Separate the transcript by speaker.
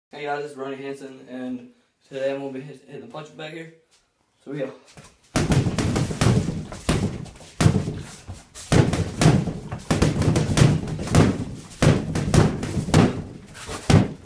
Speaker 1: Hey guys, this is Ronnie and today I'm going to be hitting the punching bag here. So yeah.